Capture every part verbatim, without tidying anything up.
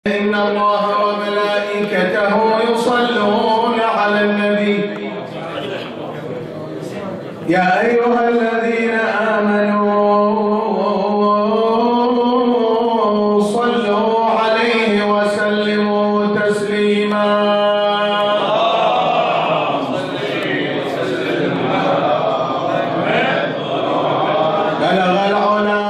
إن الله وملائكته يصلون على النبي يا أيها الذين آمنوا صلوا عليه وسلموا تسليما. بلغ العلا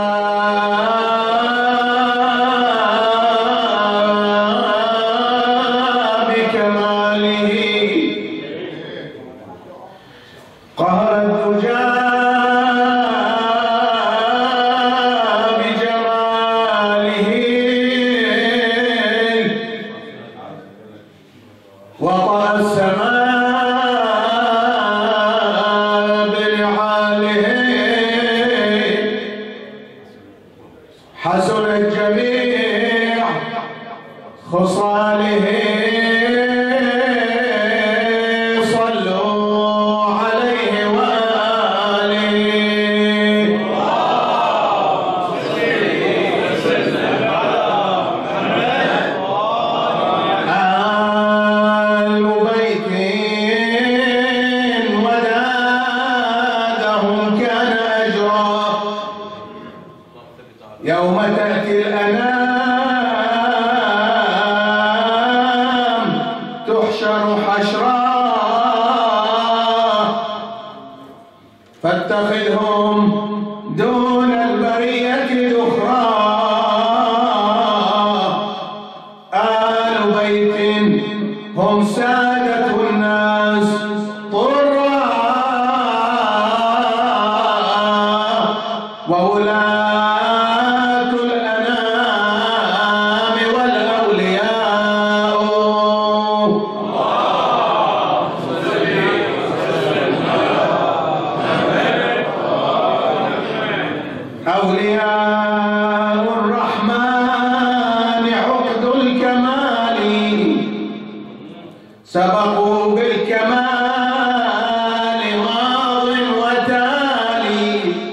قهر الدجى بجماله وطأ السماء بنعاله حسن الجميع خصاله يوم تأتي الأنام تحشر حشرا فاتخذهم دون البرية ذخرا آل بيت هم سادة الناس طرا وولاة الأنام والأولياء أولياء الرحمن عقد الكمال سبقوا بالكمال ماض وتالي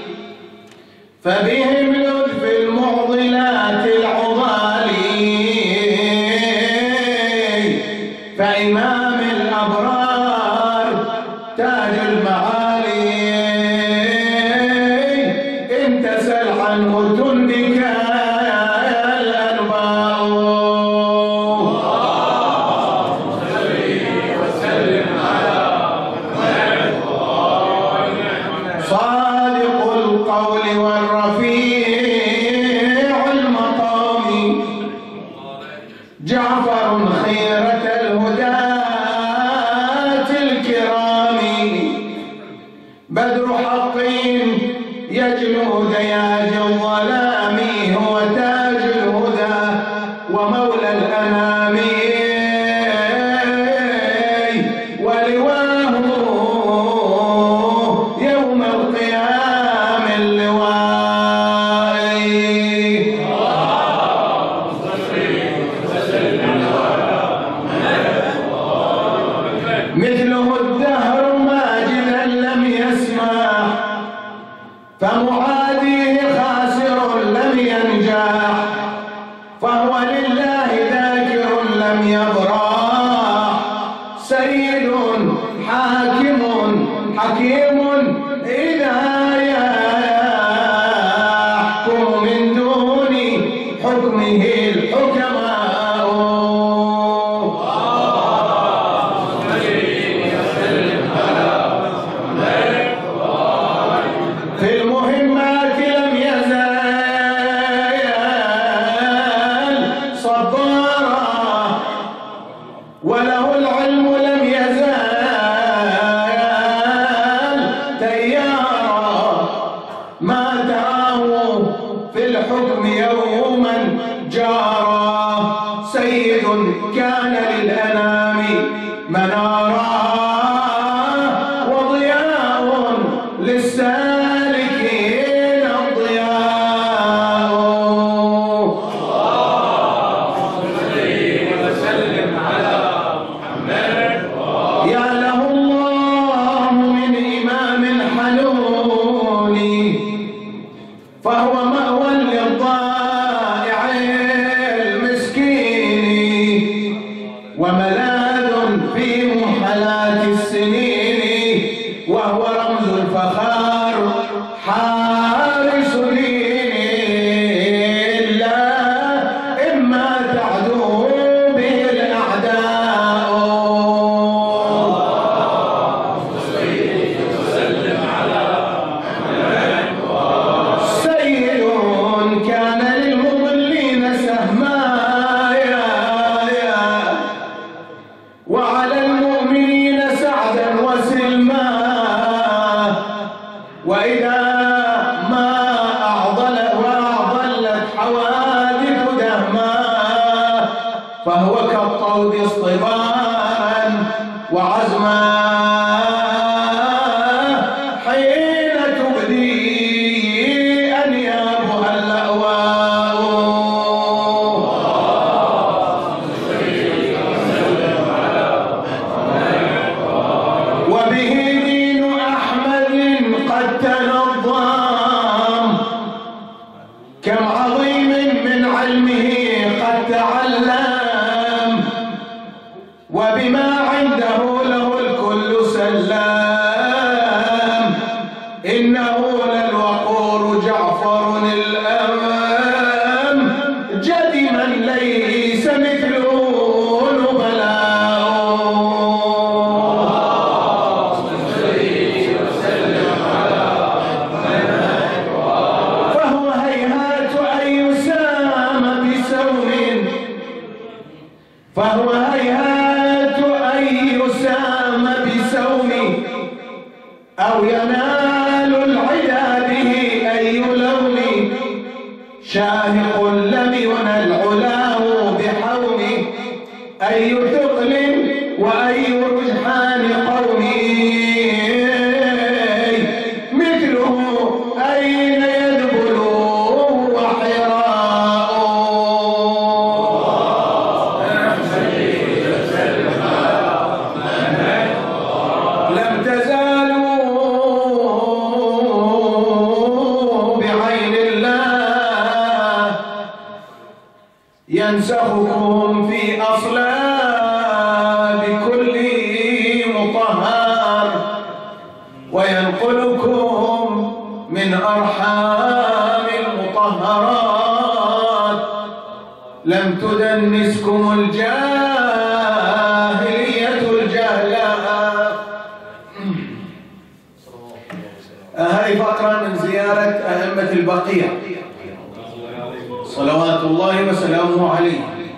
فبهم لطف المعضلات العضالي فإمام الأبرار تاج المعالي إن تسل عنه تنبك الأنباء. صادق القول والرفيع المقام جعفر خيرة الهداة الكرام بدر حق يجلو دياج الظلام هو تاج الهدى ومولى الأنام ولواه يوم القيام اللواء. مثله الدهر ماجدا لم يسمع فمعاديه خاسر لم ينجح فهو لله ذاكر لم يبرح سيد حاكم حكيم إذا يحكم من دون حكمه الحكماء. في المهمات لم يزال صبارا وله العلم لم يزال تيارا ما تراه في الحكم يوما جارا سيد كان للأنام منارا وضياء للسالكين الضياء. يا له الله من إمام حنون فهو مأوى للضائع المسكين وملاذ في محلات السنين، وهو رمز الفخار حارس دين الله إما تعدو به الأعداء. وسلم على سيد كان للمضلين سهمايا، وعلى المؤمنين سعدا وسلما، وإذا ما أعضل وأعضلت حوادث دهما، فهو كالطود اصطبارا وعزما، حين تبدي أنيابها اللأواء. وبه دين أحمد قد تنظم، كم عظيم من علمه قد تعلم، وبما عنده له الكل سلم، إنه للوقور جعفر الأمام، جد من ليس مثله نبلاء. فهو هيهات أن يسام بسوم، فهو هيهات أن يسام بسوم، أو ينال العدا به أي لون، شاهق لم ينل علاه بحوم، أي ثقل وأي رجحان قومي، مثله أين يذبل وحراء. لم تزالوا بعين الله ينسخكم في أصلاب كل مطهر، وينقلكم من أرحام المطهرات. لم تدنسكم الجاهلية الجهلاء. هذه فقرة من زيارة أئمة البقيع صلوات الله وسلامه عليه.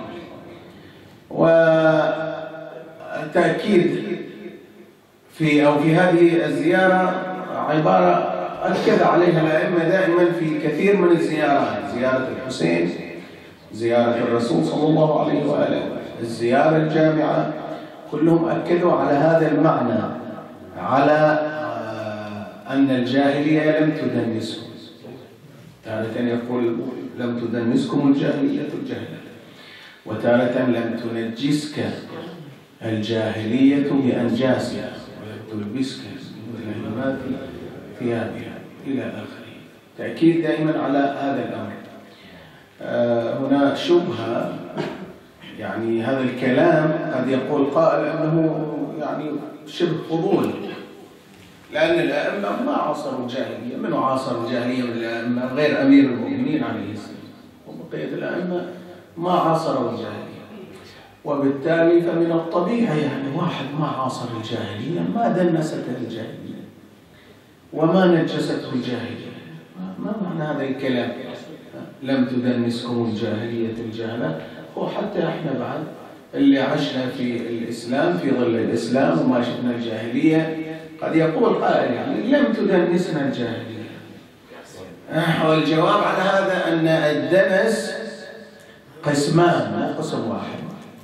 والتأكيد في أو في هذه الزيارة عبارة أكد عليها الأئمة دائما في كثير من الزيارات، زيارة الحسين، زيارة الرسول صلى الله عليه وآله، الزيارة الجامعة، كلهم أكدوا على هذا المعنى، على أن الجاهلية لم تدنسهم. تارة يقول لم تدنسكم الجاهلية الجهلة، وتارة لم تنجسك الجاهلية بأنجاسها، ولم تلبسك بظلمات ثيابها إلى آخره. تأكيد دائما على هذا الأمر. آه هنا شبهة، يعني هذا الكلام قد يقول قائل أنه يعني شبه فضول، لأن الأئمة ما عاصروا الجاهلية. من عاصر الجاهلية من الأئمة غير أمير المؤمنين عليه السلام، وبقية الأئمة ما عاصروا الجاهلية، وبالتالي فمن الطبيعي يعني واحد ما عاصر الجاهلية ما دنسته الجاهلية وما نجسته الجاهلية. ما معنى هذا الكلام؟ لم تدنسكم الجاهلية الجهلة. وحتى احنا بعد اللي عشنا في الإسلام في ظل الإسلام وما شفنا الجاهلية، قد يقول قائل يعني لم تدنسنا الجاهلية. والجواب على هذا أن الدنس قسمان مو قسم واحد.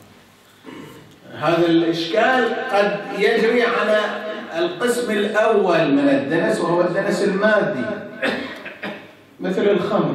هذا الإشكال قد يجري على القسم الأول من الدنس، وهو الدنس المادي، مثل الخمر.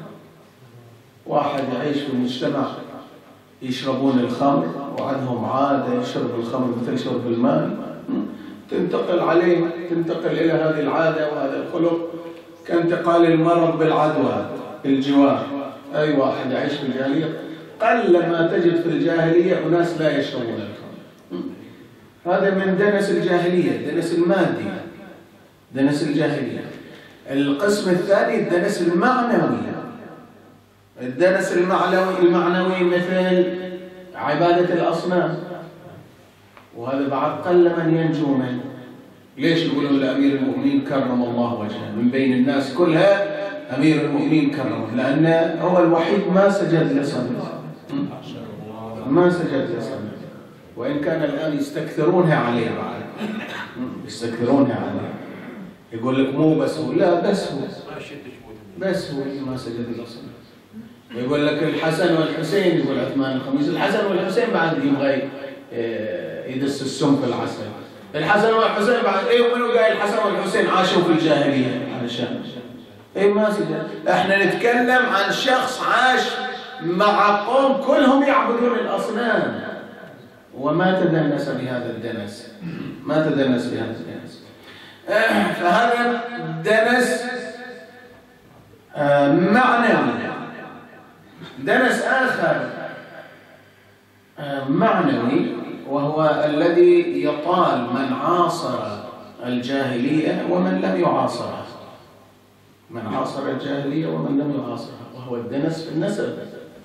واحد يعيش في مجتمع يشربون الخمر وعندهم عادة يشرب الخمر مثل شرب الماء، تنتقل عليه تنتقل إلى هذه العادة وهذا الخلق كانتقال المرض بالعدوى بالجوار. أي واحد يعيش في الجاهلية قل ما تجد في الجاهلية أناس لا يشربون الخمر. هذا من دنس الجاهلية، دنس المادي، دنس الجاهلية. القسم الثاني الدنس المعنوي، الدنس المعنوي المعنوي مثل عبادة الأصنام، وهذا بعد قل من ينجو منه. ليش يقولون لأمير المؤمنين كرم الله وجهه من بين الناس كلها؟ أمير المؤمنين كرمه لأنه هو الوحيد ما سجد لصنم، ما سجد لصنم، وإن كان الآن يستكثرونها عليه بعد، يستكثرونها عليه. يقول لك مو بس هو، لا بس هو، بس هو اللي ما سجد لصنم. ويقول لك الحسن والحسين، يقول عثمان الخميس الحسن والحسين بعد يبغى يدس السم في العسل. الحسن والحسين بعد ايه، منو قال الحسن والحسين عاشوا في الجاهليه علشان ايه ما سجد؟ احنا نتكلم عن شخص عاش مع قوم كلهم يعبدون الاصنام وما تدنس بهذا الدنس، ما تدنس بهذا الدنس. اه فهذا دنس اه معنوي. دنس آخر اه معنوي وهو الذي يطال من عاصر الجاهلية ومن لم يعاصرها، من عاصر الجاهلية ومن لم يعاصرها، وهو الدنس في النسب.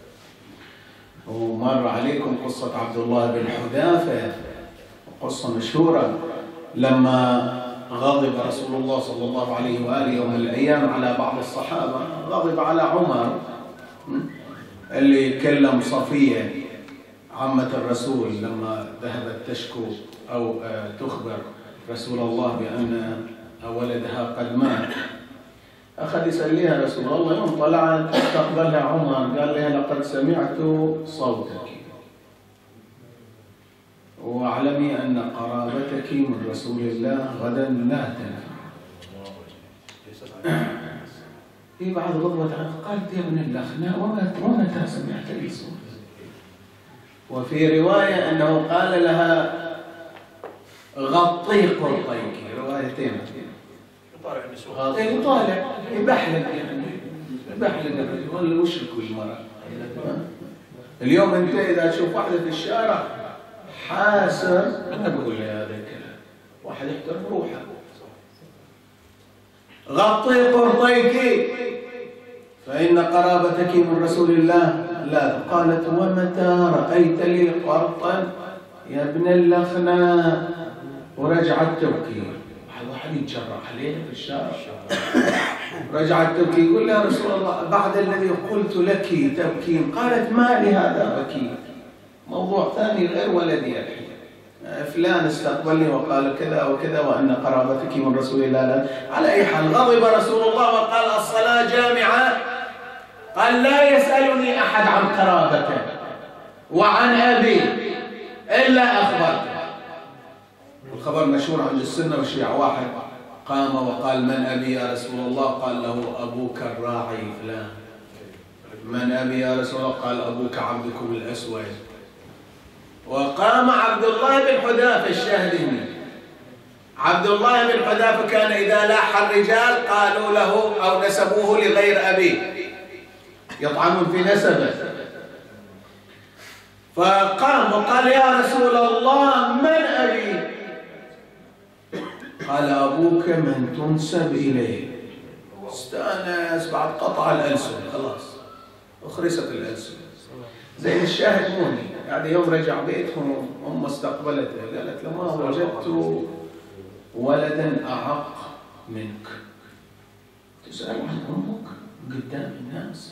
ومر عليكم قصة عبد الله بن حذافة، قصة مشهورة، لما غضب رسول الله صلى الله عليه وآله يوم من الأيام على بعض الصحابة، غضب على عمر اللي كلم صفية عمة الرسول لما ذهبت تشكو أو تخبر رسول الله بأن ولدها قد مات. أخذ يسألها رسول الله، يوم طلعت استقبلها عمر قال لها لقد سمعت صوتك واعلمي أن قرابتك من رسول الله غدا لا تنفع. في بعض غضبة قالت يا ابن الأخناء ومتى سمعت لي صوتك؟ وفي رواية أنه قال لها غطي قرطيك، روايتين غطي يطالع يبحلق، يعني يبحلق الرجل ولا وشك المرأة. اليوم أنت إذا تشوف واحدة في الشارع حاسر ما تقول لي هذا الكلام، واحد يحترم روحه. غطي قرطيك فإن قرابتك من رسول الله لا. قالت ومتى رأيت لي قرطا يا ابن اللخناء؟ ورجعت تبكي. واحد يتجرأ عليه في الشارع، رجعت تبكي، يقول يا رسول الله بعد الذي قلت لك تبكين؟ قالت ما لي هذا بكي، موضوع ثاني غير ولدي الحين، فلان استقبلني وقال كذا وكذا وأن قرابتك من رسول الله لا. على أي حال غضب رسول الله وقال الصلاة جامعة، قال لا يسألني أحد عن قرابته وعن أبي إلا أخبرته. الخبر مشهور عند السنة والشيعة، واحد قام وقال من أبي يا رسول الله؟ قال له أبوك الراعي فلان. من أبي يا رسول الله؟ قال أبوك عبدكم الأسود. وقام عبد الله بن حذافة الشهدمي. عبد الله بن حذافة كان إذا لاح الرجال قالوا له أو نسبوه لغير أبيه، يطعنون في نسبه. فقام وقال يا رسول الله من أبي؟ قال أبوك من تنسب إليه. استأنس بعد قطع الألسن، خلاص أخرست الألسن. زي الشاهد موني يعني يوم رجع بيتهم أم استقبلته قالت له ما وجدت ولدا أعق منك، تسأل عن أمك قدام الناس؟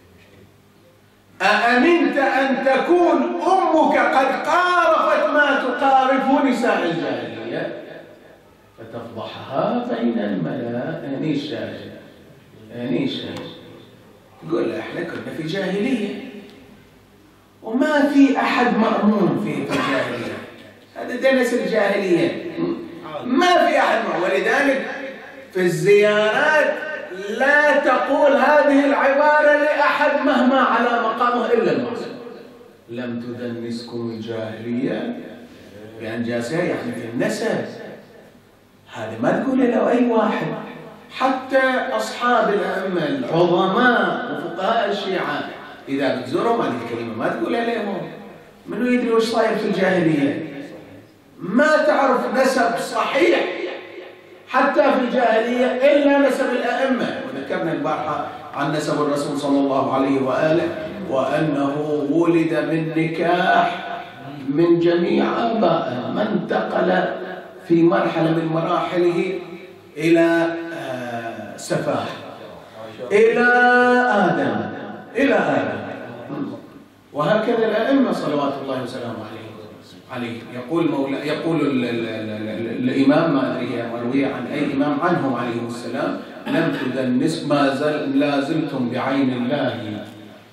أأمنت أن تكون أمك قد قارفت ما تقارف نساء الجاهلية فتفضحها بين الملأ؟ أني شاهد أني شاهد. تقول احنا كنا في جاهلية وما في أحد مأمون في الجاهلية، هذا دنس الجاهلية، ما في أحد مأمون. ولذلك في الزيارات لا تقول هذه العبارة لأحد مهما على مقامه إلا المعصوم. لم تدنسكم الجاهلية بأنجاسها، يعني في النسب. هذا ما تقول له أي واحد، حتى أصحاب الأئمة العظماء وفقهاء الشيعة إذا بتزورهم هذه الكلمة ما تقول عليهم. منو يدري وش صاير في الجاهلية؟ ما تعرف نسب صحيح حتى في الجاهلية إلا نسب الأئمة. وذكرنا البارحة عن نسب الرسول صلى الله عليه وآله، وأنه ولد من نكاح من جميع آبائه، ما انتقل في مرحلة من مراحله إلى سفاح إلى آدم إلى آدم. وهكذا الأئمة صلوات الله وسلامه عليه عليه يقول مولا يقول ال ال ال ال الإمام ما أدري مروي عن أي إمام عنهم عليه السلام: لم تدنس ما زل لا زلتم بعين الله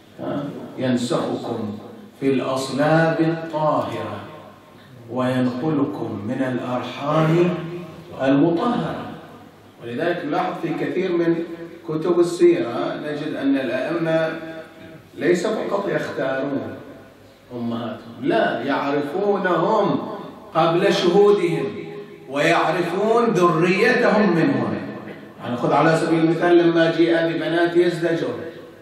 ينسخكم في الأصلاب الطاهرة وينقلكم من الأرحام المطهرة. ولذلك نلاحظ في كثير من كتب السيرة نجد أن الأئمة ليس فقط يختارون أمهاتهم، لا، يعرفونهم قبل شهودهم ويعرفون ذريتهم منهم. يعني خذ على سبيل المثال لما جاء ببنات يزدجر،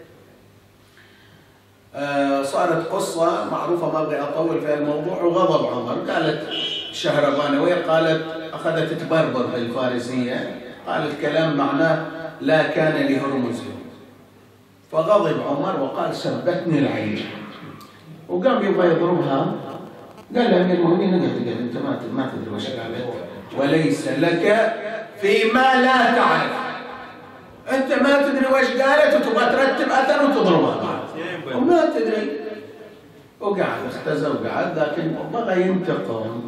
آه صارت قصة معروفة ما أبغي أطول في الموضوع، وغضب عمر. قالت شهربانوية، قالت أخذت تبربر بالفارسية، قالت كلام معناه لا كان لهرمز، فغضب عمر وقال سبتني العين، وقام يبغى يضربها. قال له: أمير المؤمنين نقف، انت ما ما تدري وش قالت، وليس لك فيما لا تعرف. انت ما تدري وش قالت وتبغى ترتب اثر وتضربها وما تدري. وقعد اختزى وقعد، لكن بغى ينتقم،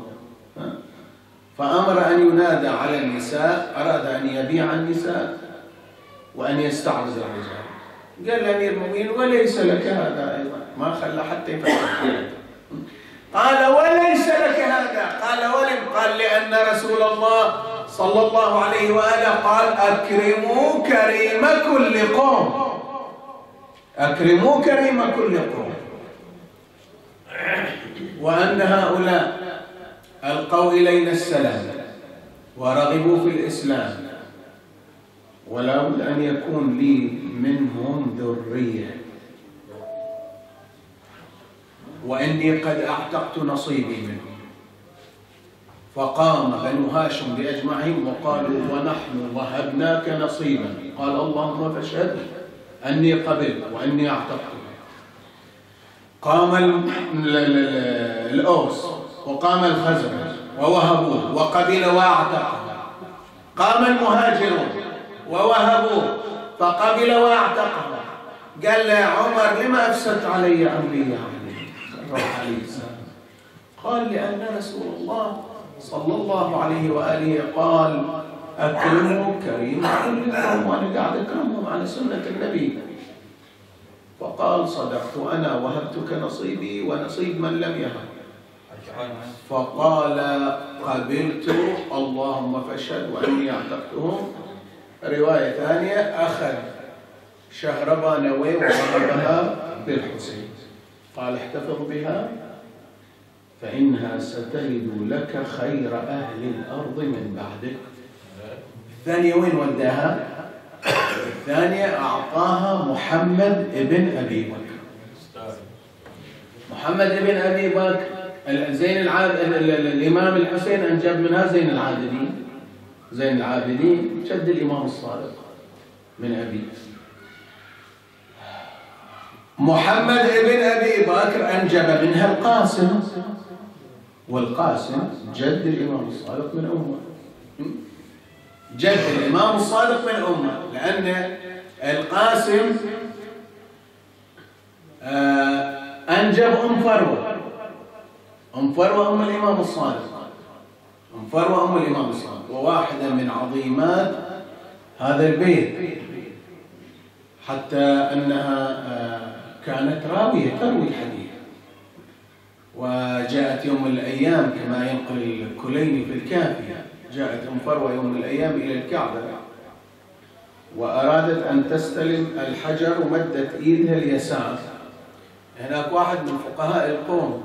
فأمر أن ينادى على النساء، أراد أن يبيع النساء وأن يستعرض الرجال. قال لأمير المؤمنين: وليس لك هذا أيضا، ما خلى حتى يفكر. قال: وليس لك هذا. قال: ولم؟ قال: لأن رسول الله صلى الله عليه وآله قال: أكرموا كريم كل قوم، أكرموا كريم كل قوم، وأن هؤلاء ألقوا إلينا السلام ورغبوا في الإسلام، ولا بد أن يكون لي منهم ذرية، وإني قد أعتقت نصيبي منهم. فقام بنو هاشم بأجمعهم وقالوا: ونحن وهبناك نصيبا. قال: اللهم فاشهد أني قبلت وأني أعتقت. قام الأوس وقام الخزرج ووهبوه وقبل واعتقه. قام المهاجرون ووهبوه فقبل واعتقه. قال له: يا عمر لما أفسدت علي أمري يا علي؟ روح عليه السلام. قال: لأن رسول الله صلى الله عليه وآله قال: أكرموا كريم كلكم، وأنا قاعد أكرمهم على سنة النبي. فقال: صدقت، أنا وهبتك نصيبي ونصيب من لم يهب. فقال: قبلت، اللهم فاشهد وأني أعتقتهم. رواية ثانية: أخذ شهربانوي ووهبها بالحسين، قال: احتفظ بها فإنها ستلد لك خير أهل الأرض من بعدك. الثانية وين وداها؟ الثانية أعطاها محمد ابن أبي بكر. محمد ابن أبي بكر زين العابدين، الإمام الحسين أنجب منها زين العابدين. زين العابدين جد الإمام الصادق من أبي. محمد ابن أبي بكر أنجب منها القاسم، والقاسم جد الإمام الصادق من أمه. جد الإمام الصادق من أمه، لأن القاسم أنجب أم فروة. أم فروة أم الإمام الصادق، أم فروة أم الإمام الصادق، وواحدة من عظيمات هذا البيت، حتى أنها كانت راوية تروي الحديث. وجاءت يوم من الأيام كما ينقل الكليني في الكافية، جاءت أم فروة يوم من الأيام إلى الكعبة وأرادت أن تستلم الحجر ومدت إيدها اليسار. هناك واحد من فقهاء القوم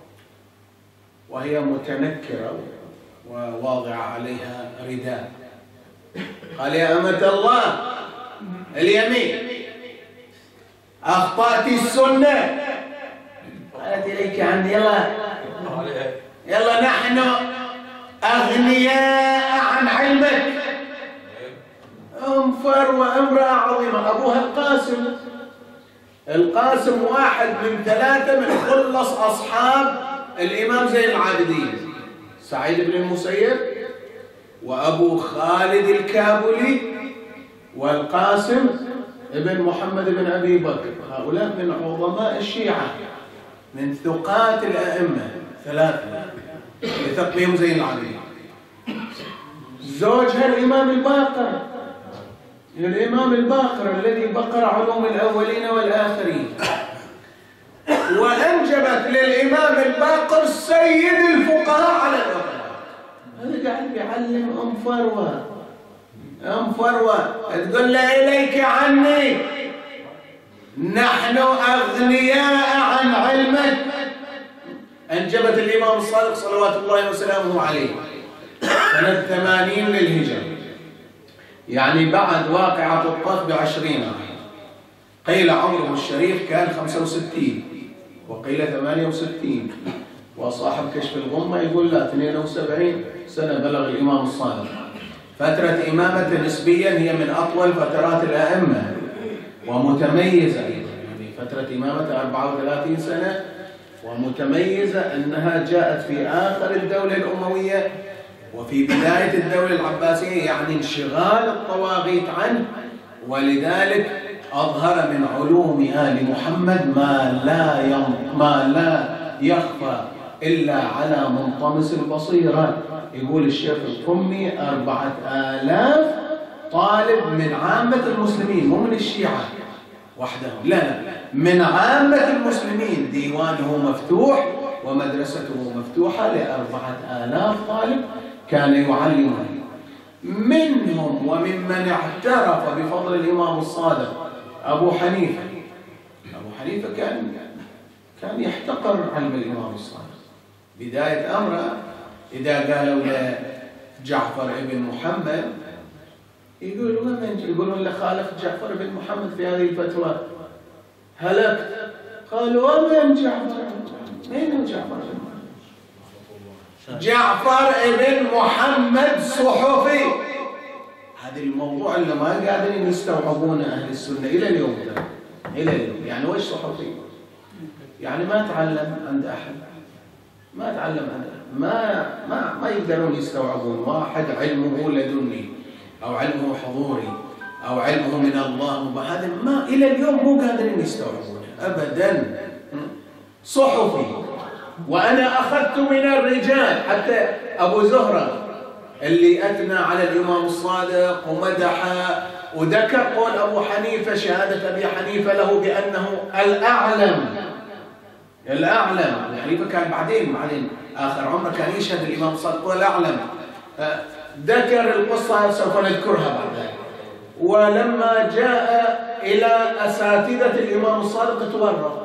وهي متنكرة وواضعة عليها رداء، قال: يا أمة الله اليمين. أخطأت السنة. قالت إليك عني، يلا يلا نحن أغنياء عن علمك. أم فروة امرأة عظيمة، أبوها القاسم. القاسم واحد من ثلاثة من خلص أصحاب الإمام زين العابدين، سعيد بن المسيب وأبو خالد الكابلي والقاسم ابن محمد بن أبي بكر. هؤلاء من عظماء الشيعة، من ثقات الأئمة ثلاثة يثق بهم زين العابدين. زوجها الإمام الباقر، الإمام الباقر الذي بقر علوم الأولين والآخرين، وأنجبت للإمام الباقر سيد الفقهاء على الإطلاق. هذا قاعد يعلم أم فروة. أم فروة تقول له إليك عني، نحن أغنياء عن علمك. أنجبت الإمام الصادق صلوات الله وسلامه عليه سنة ثمانين للهجرة، يعني بعد واقعة الطف بعشرين عام. قيل عمره الشريف كان خمسة وستين وقيل ثمانية وستين، وصاحب كشف الغمة يقول لا اثنين وسبعين سنة بلغ الإمام الصادق. فترة إمامته نسبيا هي من أطول فترات الأئمة ومتميزة، يعني فترة إمامته أربعة وثلاثين سنة، ومتميزة أنها جاءت في آخر الدولة الأموية وفي بداية الدولة العباسية، يعني انشغال الطواغيت عنه، ولذلك أظهر من علوم آل محمد ما لا يم ما لا يخفى إلا على منطمس البصيرة. يقول الشيخ القمي أربعة آلاف طالب من عامة المسلمين، مو من الشيعة وحدهم، لا لا، من عامة المسلمين. ديوانه مفتوح ومدرسته مفتوحة لأربعة آلاف طالب كان يعلمهم، منهم وممن اعترف بفضل الإمام الصادق أبو حنيفة. أبو حنيفة كان كان يحتقر علم الإمام الصادق. بداية أمره إذا قالوا له جعفر ابن محمد يقولوا من يقولون له خالف جعفر بن محمد في هذه الفتوى، هلكت. قالوا ومن جعفر؟ مين جعفر بن محمد؟ جعفر ابن محمد صحفي. هذا الموضوع اللي ما قادرين يستوعبونه أهل السنة إلى اليوم ده. إلى اليوم يعني وش صحفي؟ يعني ما تعلم عند أحد، ما تعلم عند أحد، ما ما ما يقدرون يستوعبون. واحد علمه لدني أو علمه حضوري أو علمه من الله، هذا ما إلى اليوم مو قادرين يستوعبونه أبدا. صحفي. وأنا أخذت من الرجال حتى أبو زهرة اللي أثنى على الإمام الصادق ومدحه وذكر قول أبو حنيفة، شهادة أبي حنيفة له بأنه الأعلم. الأعلم أبو حنيفة كان بعدين بعدين آخر عمره كان يشهد الإمام الصادق والأعلم. ذكر القصة سوف نذكرها بعدين. ولما جاء إلى أساتذة الإمام الصادق تورط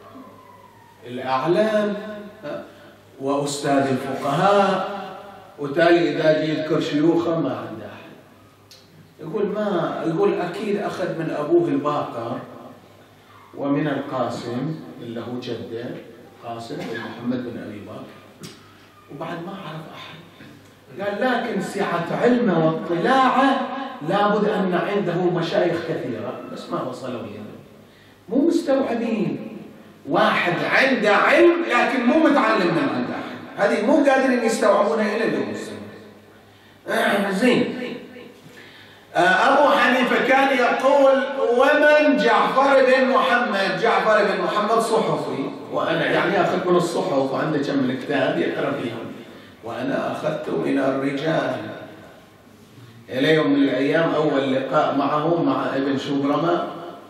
الأعلام وأستاذ الفقهاء، وتالي إذا جي يذكر شيوخه ما عنده أحد. يقول ما يقول أكيد أخذ من أبوه الباقر ومن القاسم اللي هو جده قاسم بن محمد بن أبي بكر، وبعد ما عرف أحد. قال لكن سعة علمه واطلاعه لابد أن عنده مشايخ كثيرة بس ما وصلوا إليه، مو مستوعبين. واحد عنده علم لكن مو متعلم من عند أحد، هذه مو قادرين يستوعبونها إلى اليوم. آه زين. آه أبو حنيفة كان يقول ومن جعفر بن محمد؟ جعفر بن محمد صحفي، وأنا يعني أخذ من الصحف وعنده كم كتاب يقرأ فيهم، وأنا أخذت من الرجال. إلى يوم من الأيام أول لقاء معه مع ابن شبرمة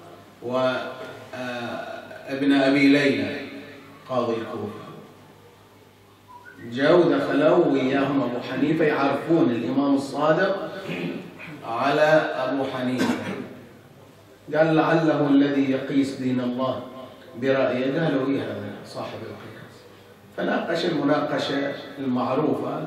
وابن أبي ليلى قاضي الكوفة، جاءوا دخلوا وياهم أبو حنيفة يعرفون الإمام الصادق على أبو حنيفة. قال لعله الذي يقيس دين الله برأيه. قالوا إيه هذا صاحب القياس. فناقش المناقشة المعروفة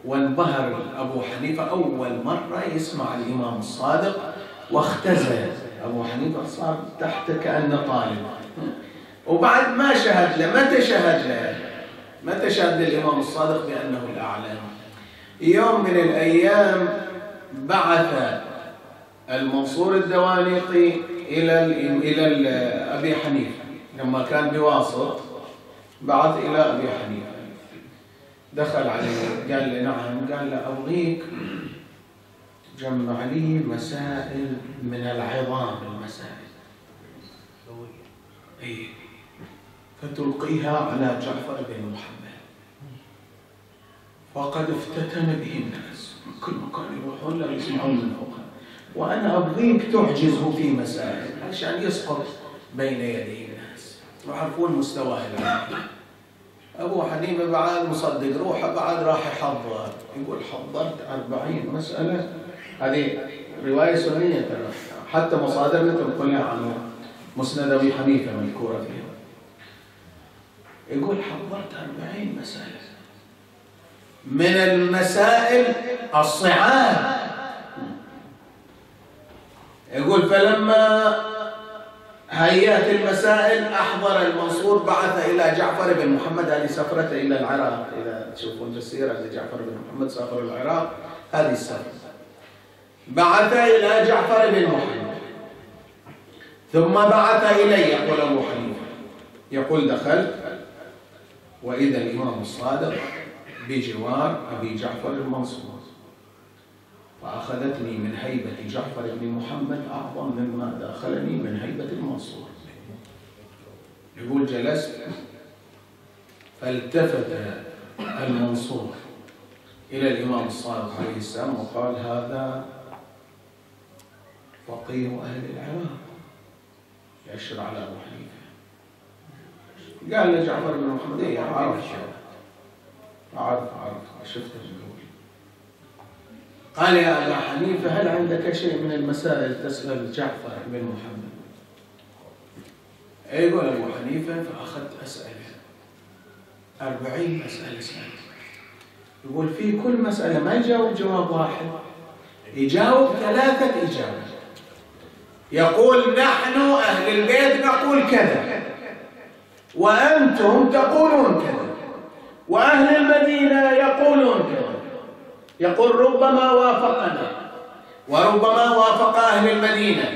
وانبهر أبو حنيفة، أول مرة يسمع الإمام الصادق واختزل أبو حنيفة صار تحت كأنه طالب. وبعد ما شهد له. متى شهد له؟ متى شهد للإمام الصادق بأنه الأعلم؟ يوم من الأيام بعث المنصور الدوانيقي إلى إلى أبي حنيفة لما كان بواسط، بعث إلى أبي حنيفة. دخل عليه قال له نعم. قال له أبغيك جمع لي مسائل من العظام، المسائل إيه فتلقيها على جعفر بن محمد، فقد افتتن به الناس كل مكان يروحون لا يسمعون من فوقها، وأنا أبغيك تعجزه في مسائل عشان يسقط بين يدي الناس ويعرفون مستواه العلمي. أبو حنيفة بعد مصدق روحه، بعد راح يحضر، يقول حضرت أربعين مسألة. هذه رواية سنية ترى، حتى مصادر تنقلها عنه مسند أبي حنيفة مذكورة فيها. يقول حضرت أربعين مسألة من المسائل الصعاب. يقول فلما هيأت المسائل أحضر المنصور، بعث إلى جعفر بن محمد، هذه سفرته إلى العراق. إذا تشوفون السيرة جعفر بن محمد سافر العراق، هذه السفرة. بعث إلى جعفر بن محمد ثم بعث إلي. يقول أبو حنيفة يقول دخلت وإذا الإمام الصادق بجوار أبي جعفر المنصور، فأخذتني من هيبة جعفر بن محمد أعظم مما داخلني من هيبة المنصور. يقول جلست فالتفت المنصور إلى الإمام الصادق عليه السلام وقال هذا فقيه أهل العراق، يأشر على أبو حنيفة. قال له جعفر بن محمد إيه عارف عارف عارف شفته من أول. قال يا أبا حنيفة هل عندك شيء من المسائل تسأل جعفر بن محمد؟ يقول أبو حنيفة فأخذت أسأله أربعين مسألة سألت. يقول في كل مسألة ما يجاوب جواب واحد، يجاوب ثلاثة إجابات. يقول نحن أهل البيت نقول كذا، وأنتم تقولون كذا، وأهل المدينة يقولون كذا. يقول ربما وافقنا، وربما وافق أهل المدينة،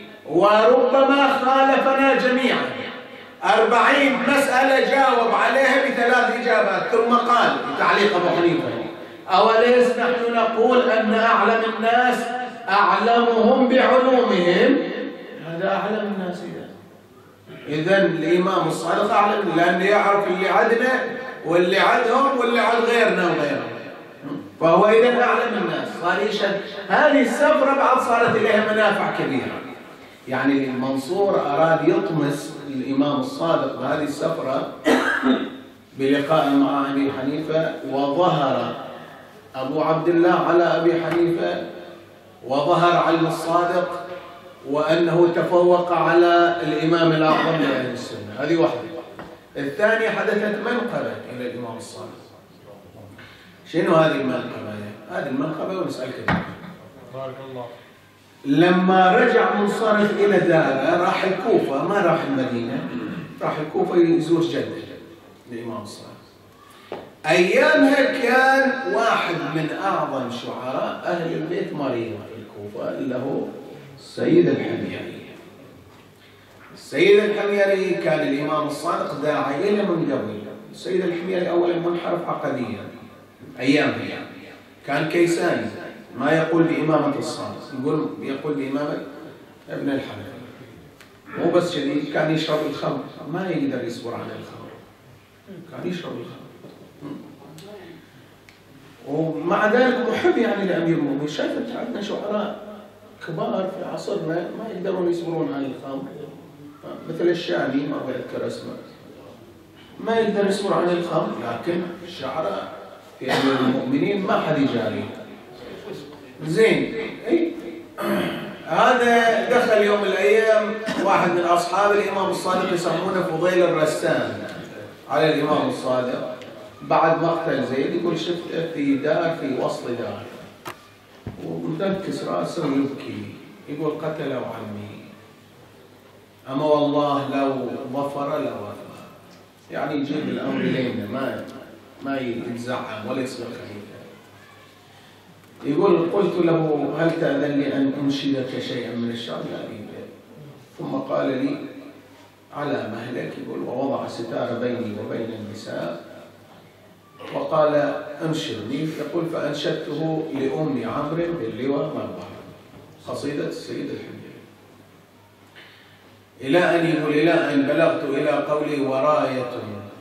وربما خالفنا جميعا. أربعين مسألة جاوب عليها بثلاث إجابات، ثم قال بتعليق أبو حنيفة أوليس نحن نقول أن أعلم الناس أعلمهم بعلومهم؟ هذا أعلم الناس. إذا إذن الإمام الصادق أعلم، لأنه يعرف اللي عدنا واللي عدهم واللي عد غيرنا وغيرهم، فهو إذن أعلم الناس. صار يشهد هذه السفرة بعد صارت إليها منافع كبيرة. يعني المنصور أراد يطمس الإمام الصادق بهذه السفرة بلقاء مع أبي حنيفة، وظهر أبو عبد الله على أبي حنيفة، وظهر علم الصادق وأنه تفوق على الإمام الأعظم لأهل السنة. هذه واحدة. الثانية حدثت منقبة إلى الإمام الصادق. شنو هذه المنقبة؟ هذه المنقبة ونسألك بارك الله. لما رجع منصرف إلى داره راح الكوفة، ما راح المدينة، راح الكوفة يزور جده الإمام الصادق. أيامها كان واحد من أعظم شعراء أهل البيت مريض في الكوفة اللي هو السيد الحميري. السيد الحميري كان الإمام الصادق داعي له من قبل. السيد الحميري أولا منحرف عقديا أيامها، كان كيساني، ما يقول بإمامة الصادق، يقول يقول بإمامة ابن الحنفي. مو بس شديد، كان يشرب الخمر، ما يقدر يصبر على الخمر، كان يشرب الخمر. ومع ذلك محب يعني لأمير المؤمنين. شايفت عندنا شعراء كبار في عصرنا ما يقدرون يصبرون على الخمر، مثل الشامي ما بذكر اسمه، ما يقدر يصبر على الخمر، لكن الشعراء في أمير المؤمنين ما حد يجاري. زين اي هذا دخل يوم من الايام واحد من اصحاب الامام الصادق يسمونه فضيل الرسام على الامام الصادق بعد مقتل زيد. يقول شفته في دار في وسط دار ومدكس راسه ويبكي، يقول قتلوا عمي أما والله لو ظفر لوفى، يعني يجيب الأمر إلينا، ما ما يتزعم ولا يصير خليفة. يقول قلت له هل تأذن لي أن أنشدك شيئا من الشعر؟ لا أريد. ثم قال لي على مهلك. يقول ووضع ستار بيني وبين النساء وقال أنشرني. يقول فأنشدته لأم عمرو باللواء مربع، قصيدة السيد الحميري، إلى أن يقول إلى أن بلغت إلى قولي وراية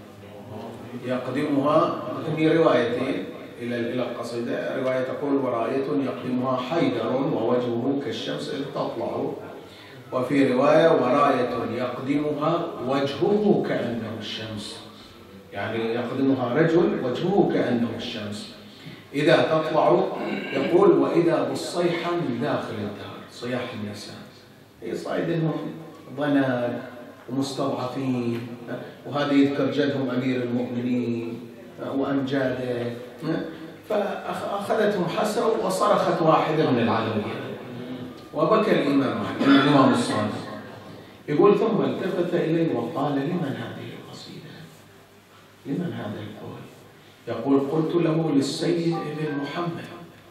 يقدمها، في روايتين إلى إلى القصيدة، رواية تقول وراية يقدمها حيدر ووجهه كالشمس إذ تطلع، وفي رواية وراية يقدمها وجهه كأنه الشمس، يعني يقدمها رجل وجهه كأنه الشمس إذا تطلع. يقول وإذا بالصيحة من داخل الدار، صياح النساء، هي صايد إنهم ضناد ومستضعفين، وهذا يذكر جدهم أمير المؤمنين وأمجاده، فأخذتهم حسرة وصرخت واحدة من العلوية وبكى الإمام الإمام الصادق. يقول ثم التفت إليه وقال لمن هذه القصيدة؟ لمن هذا القول؟ يقول قلت له للسيد ابن محمد.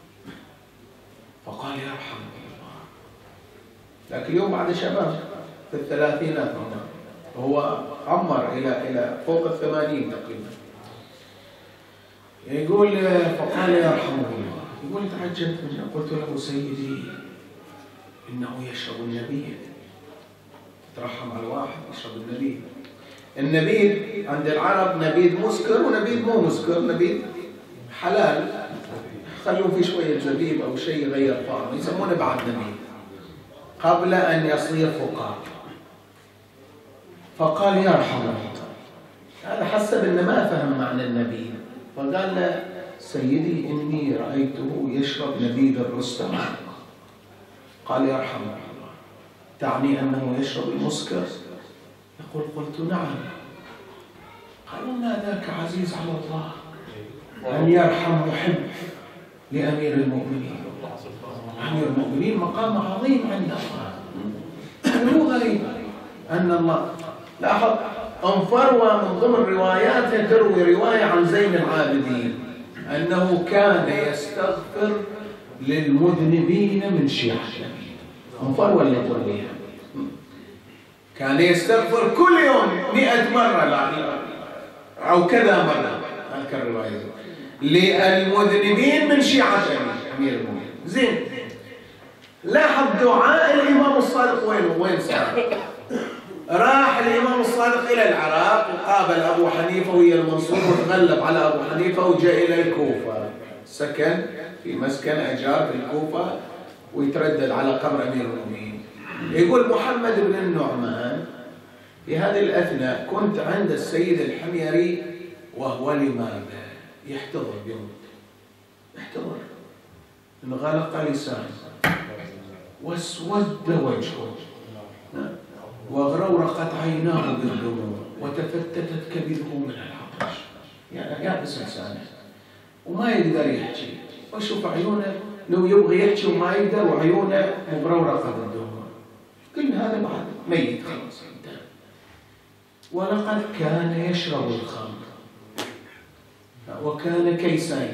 فقال يرحمه الله. لكن اليوم بعد شباب في الثلاثينات وهو عمر إلى إلى فوق الثمانين تقريبا. يقول فقال يرحمه الله. يقول تعجبت منه. قلت له سيدي إنه يشرب النبيذ. تترحم على واحد يشرب النبيذ. النبيذ عند العرب نبيذ مسكر ونبيذ مو مسكر، نبيذ حلال خلوا فيه شوية زبيب أو شيء يغير طعمه، يسمونه بعد نبيذ قبل أن يصير فقار. فقال يرحمه الله. هذا حسب إنه ما فهم معنى النبيذ، فقال له سيدي إني رأيته يشرب نبيذ الرستم. قال يرحمه الله. تعني أنه يشرب المسكر؟ يقول قلت نعم. قالوا ما ذاك عزيز على الله أن يرحم محب لأمير المؤمنين. أمير المؤمنين مقام عظيم عند الله، مو غريب أن الله لاحظ أم فروة من ضمن رواياته تروي رواية عن زين العابدين أنه كان يستغفر للمذنبين من شيعة النبي. أم فروة اللي ترويها كان يستغفر كل يوم مئة مرة لا أو كذا مرة، أذكر الرواية للمذنبين من شيعة أمير المؤمنين. زين، لاحظ دعاء الإمام الصادق وين وين صار؟ راح الإمام الصادق إلى العراق وقابل أبو حنيفة ويا المنصور وتغلب على أبو حنيفة وجاء إلى الكوفة، سكن في مسكن أجار في الكوفة ويتردد على قبر أمير المؤمنين. يقول محمد بن النعمان في هذه الأثناء كنت عند السيد الحميري وهو لماذا يحتضر بيوم يحتضر انغلق لسانه واسود وجهه وغرورقت عيناه بالدموع وتفتتت كبده من العطش، يعني يابس لسانه وما يقدر يحكي، وشوف عيونه لو يبغى يحكي وما يقدر وعيونه مغرورقه بالدموع. كل هذا بعد ميت خلاص انتهى. ولقد كان يشرب الخمر وكان كيسان.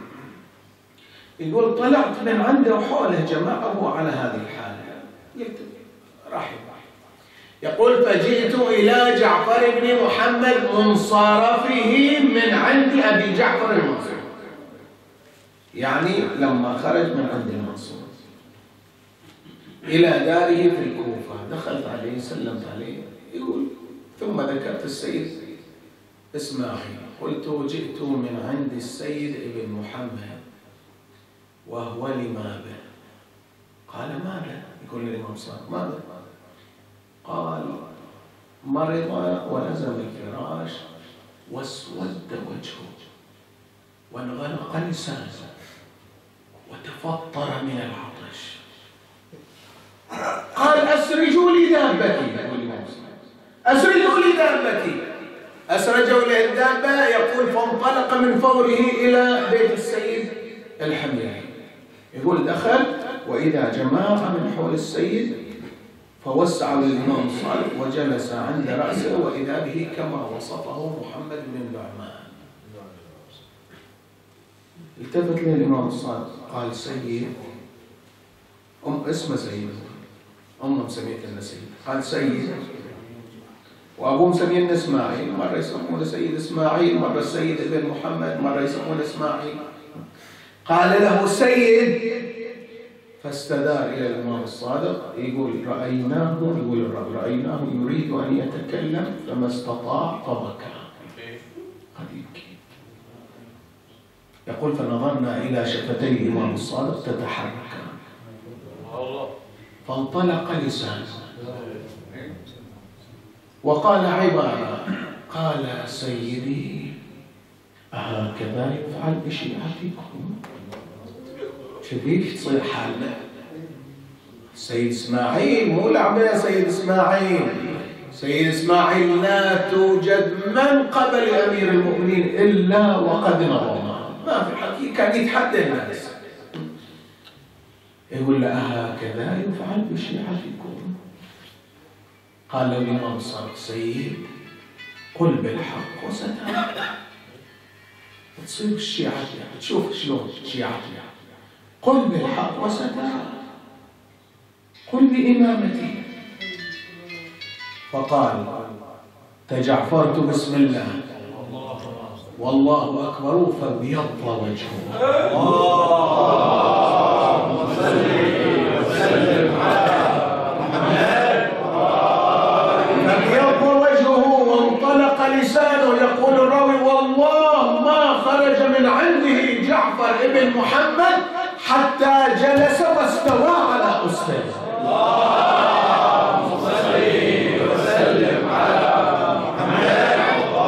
يقول طلعت من عنده وحوله جماعه وهو على هذه الحاله يكتب رحمه. يقول فجئت إلى جعفر بن محمد منصرفه من عند أبي جعفر المنصور، يعني لما خرج من عند المنصور إلى داره في الكوفة دخلت عليه سلمت عليه. يقول ثم ذكرت السيد إسماعيل قلت جئت من عند السيد ابن محمد وهو لماذا؟ قال ماذا؟ يقول الإمام صادق ماذا؟ قال مرض ولزم الفراش واسود وجهه وانغلق لسانه وتفطر من العطش. قال أسرجوا لي دابتي، أسرجوا لي دابتي. أسرجوا له الدابة. يقول فانطلق من فوره إلى بيت السيد الحميري. يقول دخل وإذا جماعة من حول السيد فوسع للإمام الصادق وجلس عند رأسه وإذا به كما وصفه محمد بن النعمان. التفت للإمام الصادق قال: سيد. أم اسمه سيد، أمه مسميته لنا سيد. قال: سيد. وأبوه مسمينه إسماعيل، مرة يسمونه سيد إسماعيل، مرة السيد ابن محمد، مرة يسمونه إسماعيل. قال له: سيد. فاستدار إلى الإمام الصادق يقول: رأيناه يقول الرب رأيناه يريد أن يتكلم فما استطاع فبكى. قد يبكي. يقول: فنظرنا إلى شفتي الإمام الصادق تتحركان فانطلق لسانه وقال عبارة، قال: سيدي أهكذا يفعل بشيعتكم؟ شديد تصير حالنا. سيد إسماعيل مو لعبة يا سيد إسماعيل. سيد إسماعيل لا توجد من قبل أمير المؤمنين إلا وقد نظمها، ما في حقيقة كان يتحدى الناس. يقول له: أهكذا يفعل بشيعتكم؟ قال له الإمام الصادق: سيد قل بالحق وسترى. تصير الشيعة تشوف شلون الشيعة. قل بالحق وسترى، قل بإمامتي. فقال: تجعفرت بسم الله والله أكبر فابيض وجهه. اللهم صل وسلم على محمد. فابيض وجهه وانطلق لسانه. يقول الراوي: والله ما خرج من عنده جعفر ابن محمد حتى جلس واستوى على أستاذه. اللهم صل وسلم على محمد.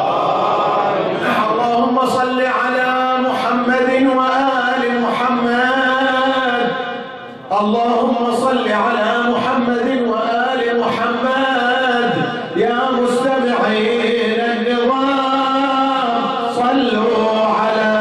اللهم صل على محمد وآل محمد. اللهم صل على محمد وآل محمد. يا مستمعين النظام صلوا على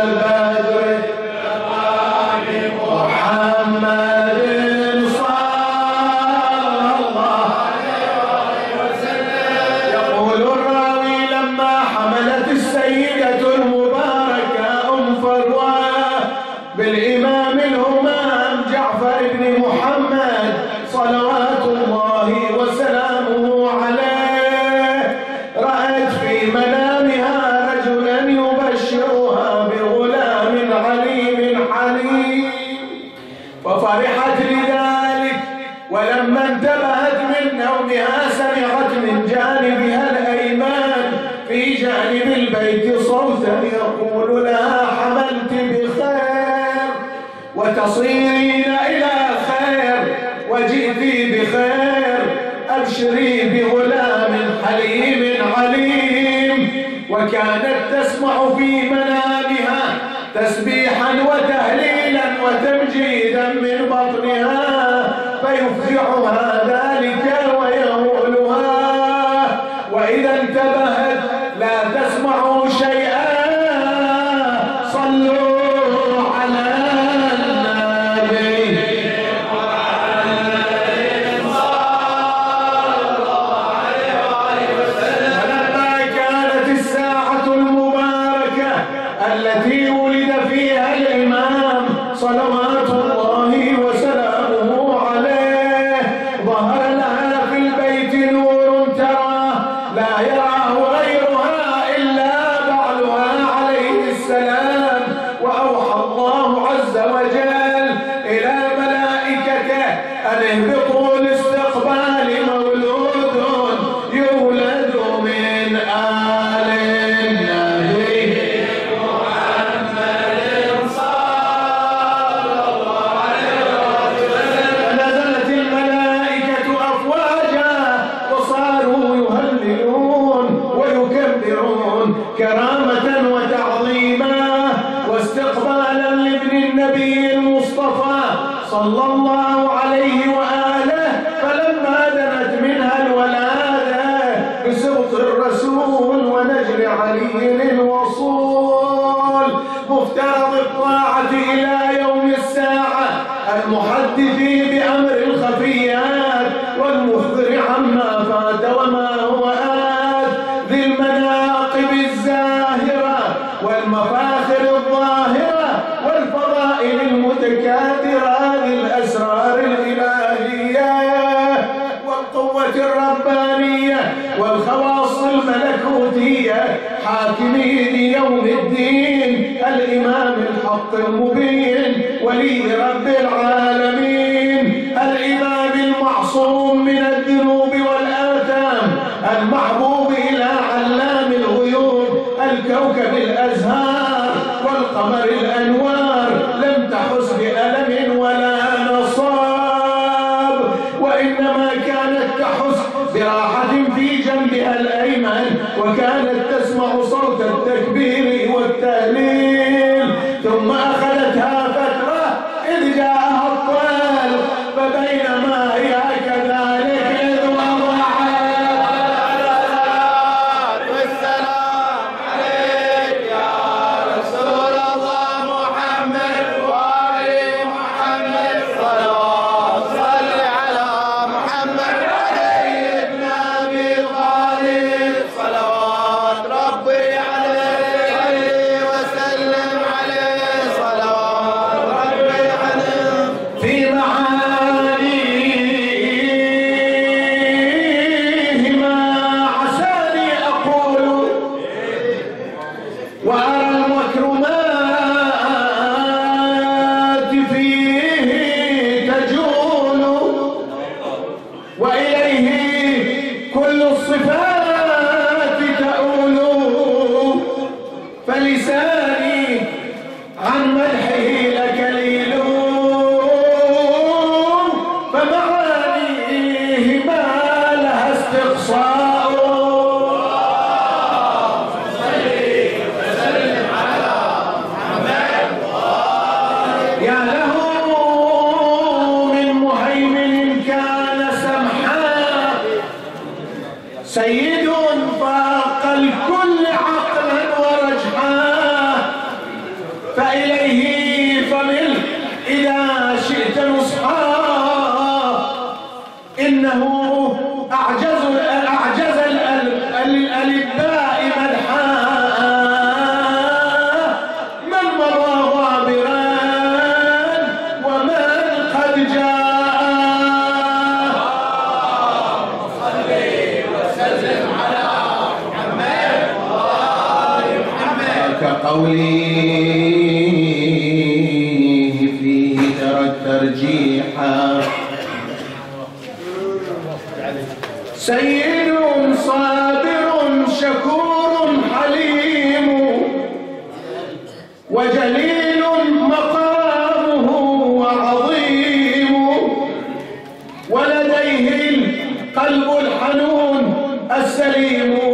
بالإمام الهمام جعفر بن محمد صلوات الله وسلامه عليه. رأت في منامها رجلا يبشرها بغلام عليم حليم ففرحت لذلك، ولما انتبهت من نومها سمعت من جانبها الأيمن في جانب البيت صوتا يقول لها: حملت بخير وتصيرين إلى خير وجئتي بخير، أبشري بغلام حليم عليم. وكانت تسمع في منامها تسبيحا وتهليلا وتمجيدا من بطنها فيفزعها ذلك ويهولها، وإذا انتبهت لا تسمع شيئا. صلوا التي ولد فيها الإمام صلوات الله وسلامه عليه ظهر لها في البيت نور ترى لا يراه غيرها إلا بعلها عليه السلام. وأوحى الله عز وجل إلى ملائكته أن اهبطوا لاستقبال مولود يولد من آل النبي. كرامة وتعظيما واستقبالا لابن النبي المصطفى صلى الله عليه وآله. فلما دنت منها الولادة بسبط الرسول ونجل علي الوصول مفترض الطاعة إلى يوم الساعة المحدث بأمر الخفيات والمفترض والمفاخر الظاهرة والفضائل المتكاثرة، هذه الأسرار الإلهية والقوة الربانية والخواص الملكوتية. حاكمي يوم الدين الإمام الحق المبين ولي رب العالمين، الإمام المعصوم من الذنوب والآثام، المحبوب إلى علام الغيوب، الكوكب الأزهار والقمر الأنوار، لم تحس بألم ولا نصاب، وإنما كانت تحس براحة في جنبها الأيمن، وكانت تسمع صوت التكبير والتهليل. ثم أخذتها فترة إذ جاءها الطفل، فبينما هي كذلك إذ وضعت والسلام عليك يا رسول الله محمد وآل محمد، صلوات صل على محمد سيدنا أبي طالب، صلوات ربي عليه وسلم عليه، صلوات ربي عليه. في معانيهما عساني أقول وأرى المكرمات فيه تجول، وإليه كل الصفات تؤول، فلساني عن مدحه لكليل، فمعانيهما لها استقصاء. يا له من مهيمن كان سمحا، سيد فاق الكل عقلا ورجحا، فإليه فمل إذا شئت نصحا، إنه أعجز أعجز الألباء مدحا، من مضى غابرا ومن قد جاء. صل وسلم على محمد وآل محمد. كقوليه فيه ترى الترجيحا، سيد صابر شكور حليم، وجليل مقامه وعظيم، ولديه القلب الحنون السليم،